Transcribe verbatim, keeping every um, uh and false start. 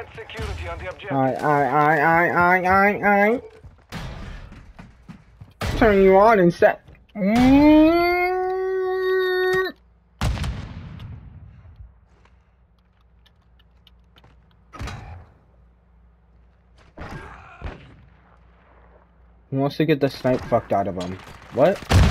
Get security on the objective. I, I, I, I, I, I, I. Turn you on and set. Mm. He wants to get the snipe fucked out of him. What?